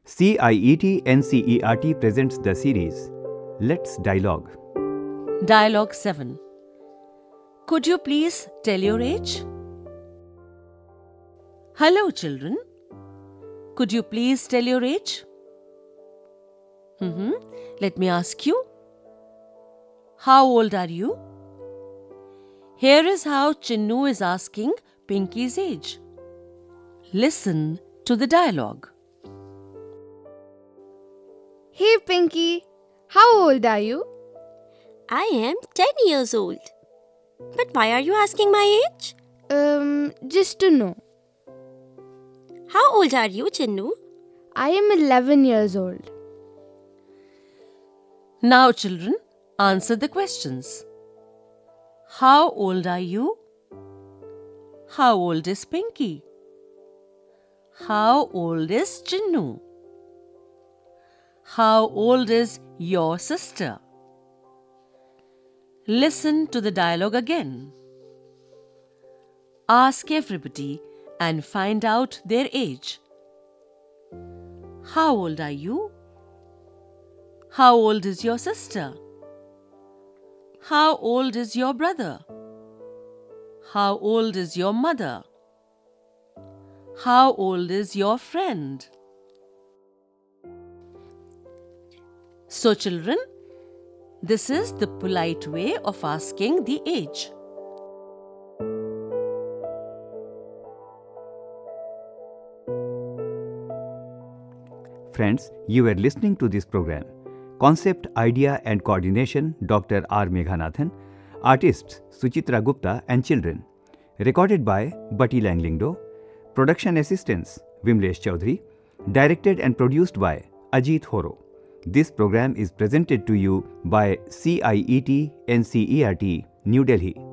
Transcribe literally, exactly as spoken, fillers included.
C I E T N C E R T presents the series Let's Dialogue. Dialogue seven. Could you please tell your age? Hello, children. Could you please tell your age? Mm-hmm. Let me ask you. How old are you? Here is how Chinnu is asking Pinky's age. Listen to the dialogue. Hey Pinky, how old are you? I am ten years old. But why are you asking my age? Um, just to know. How old are you, Chinnu? I am eleven years old. Now, children, answer the questions. How old are you? How old is Pinky? How old is Chinnu? How old is your sister? Listen to the dialogue again. Ask everybody and find out their age. How old are you? How old is your sister? How old is your brother? How old is your mother? How old is your friend? So, children, this is the polite way of asking the age. Friends, you were listening to this program. Concept, idea and coordination Doctor R. Meghanathan. Artists Suchitra Gupta and children. Recorded by Bati Langlingdo. Production assistants Vimlesh Chaudhary. Directed and produced by Ajit Horo. This program is presented to you by C I E T N C E R T, New Delhi.